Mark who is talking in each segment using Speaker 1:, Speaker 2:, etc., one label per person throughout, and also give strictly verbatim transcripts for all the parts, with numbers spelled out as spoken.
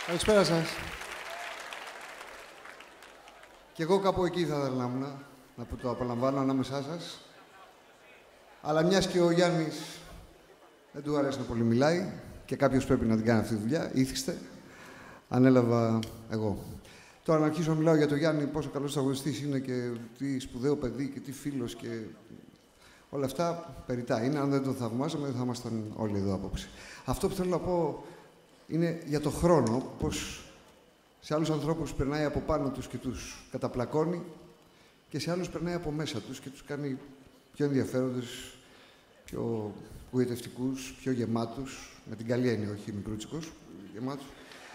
Speaker 1: Καλησπέρα σας. Κι εγώ κάπου εκεί θα ήθελα να ήμουν, να το απολαμβάνω ανάμεσά σας. Αλλά μιας και ο Γιάννης δεν του αρέσει να πολύ μιλάει και κάποιος πρέπει να την κάνει αυτή τη δουλειά, ήθιστε, ανέλαβα εγώ. Τώρα να αρχίσω να μιλάω για τον Γιάννη, πόσο καλός τραγουδιστής είναι και τι σπουδαίο παιδί και τι φίλος και όλα αυτά περιτά είναι. Αν δεν τον θαυμάζαμε, δεν θα ήμασταν όλοι εδώ απόψε. Αυτό που θέλω να πω είναι για το χρόνο, πως σε άλλους ανθρώπους περνάει από πάνω τους και τους καταπλακώνει και σε άλλους περνάει από μέσα τους και τους κάνει πιο ενδιαφέροντες, πιο γοητευτικούς, πιο γεμάτους, με την καλή έννοια, όχι μικρούτσικος, γεμάτους.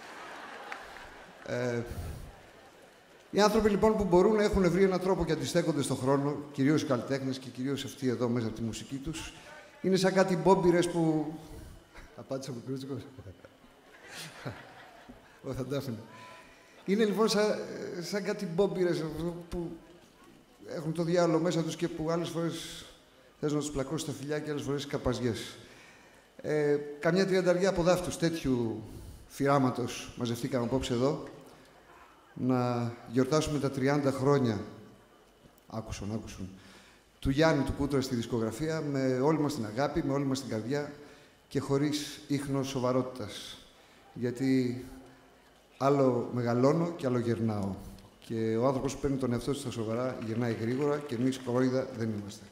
Speaker 1: Ε, οι άνθρωποι λοιπόν που μπορούν να έχουν βρει έναν τρόπο και αντιστέκονται στον χρόνο, κυρίως οι καλλιτέχνες και κυρίως αυτοί εδώ μέσα από τη μουσική τους, είναι σαν κάτι μπόμπιρες που... Απάντησα μικρούτσικος. Εγώ θα τα άφηνα. Είναι λοιπόν σαν, σαν κάτι μπόμπιρες που έχουν το διάολο μέσα τους και που άλλες φορές θες να τους πλακώσεις τα φιλιά και άλλες φορές καπαζιές. Ε, καμιά τριανταριά από δάφτους τέτοιου φυράματος μαζευτήκαμε απόψε εδώ να γιορτάσουμε τα τριάντα χρόνια, άκουσον, άκουσον, του Γιάννη του Κούτρα στη δισκογραφία με όλη μας την αγάπη, με όλη μας την καρδιά και χωρίς ίχνος σοβαρότητας. Γιατί άλλο μεγαλώνω και άλλο γερνάω. Και ο άνθρωπος που παίρνει τον εαυτό του στα σοβαρά γερνάει γρήγορα και εμείς κορόιδα δεν είμαστε.